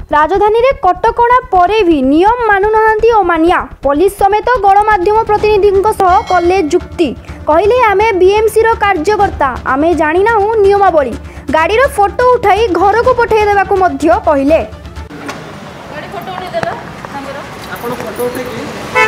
राजधानी रे कटकणा परे भी नियम मानुनाहांती ओमानिया पुलिस समेत गणमाध्यम प्रतिनिधि कले जुक्ति कहले आमे बीएमसी रो कार्यकर्ता आमे जानिना नियमावली गाड़ी रो फोटो उठाई घर को पठे देबा को मध्य कहले गाड़ी फोटो उठे देलो हमरो आपण फोटो उठे की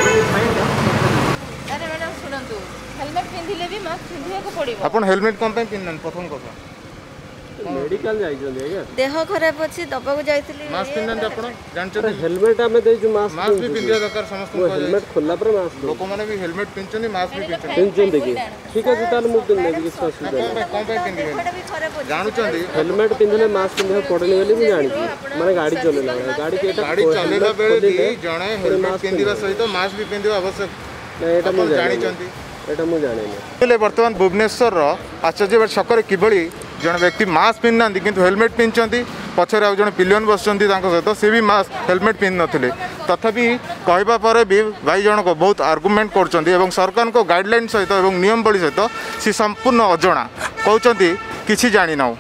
अरे मैडम सुनंतु हेलमेट पिंधिले भी मास्क पिंधिया को पड़िबो आपण हेलमेट कोन पे पिनन प्रथम कथा मेडिकल जाई जले आज्ञा देह खराब अछि दबा को जाईतली मास्क पिनन आपण जानछो हेलमेट आमे दे जो मास्क भी पिंधिया दरकार समस्त को हेलमेट खोला पर मास्क लोक माने भी हेलमेट पिनचनी मास्क भी पिनचनी पिनचन देखि ठीक अछि ताल मु दिन नेबी विश्वास कोन पे पिनदिबे जानछोंदी हेलमेट पिनले मास्क पिनले पड़नी बोली मु जानि माने गाड़ी चलेला गाड़ी के गाड़ी चलेला बेले जणे हेलमेट पिनदिबा सहित मास्क भी पिनदिबा आवश्यक नै एटा मु जानिचंदी एटा मु जानि नै वर्तमान भुवनेश्वर आचार्य छक किभली जन व्यक्ति मास्क पिन ना किंतु हेलमेट पिंधि पछरे आउ जन पिलियन बसुँच सहित सी भी मास्क हेलमेट पिंध नथिले तथापि कहबा परे भी भाई जनक बहुत आर्गुमेंट कर सरकार को गाइडलाइन सहित और नियमावली सहित सी संपूर्ण अजणा कहते किसी जानी ना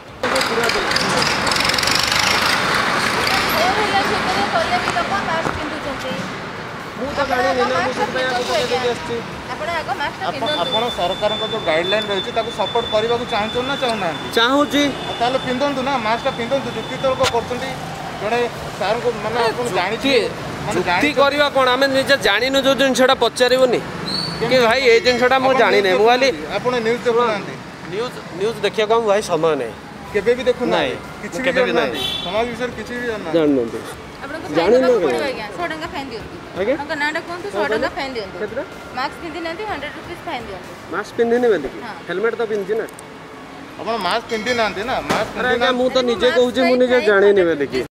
आपण सरकार जो गाइडलाइन रही सपोर्ट करने को चाहूँ ना चाहूना चाहूची ताले पिंधंतु ना मास्क पिंधंतु जुक्ति तर्क करछंती जड़े सार को माने आपण जानि जुक्ति करबा कोन आमे निजे जानिनु जो जिनछडा पचारिबोनी कि भाई ए जिनछडा मो जानि नै मोबाइल आपण न्यूज़ देखुनांती न्यूज़ देखिया को भाई समय नै केबे भी देखु नाही किछि भी केबे नाही समाज विषय किछि भी जानना जाननते जानि न 100 टका फाइन दियो आगे अंका नाडा कोन 100 टका फाइन दियो केतरा मास्क पिंधि नांती 100 रुपीस फाइन दियो मास्क पिंधिने बेले हेलमेट तो पिंधि ना अपन मास्क पिंधि नांती ना मास्क अरे मु तो निजे कहूची मु निजे जानि नेबे देखि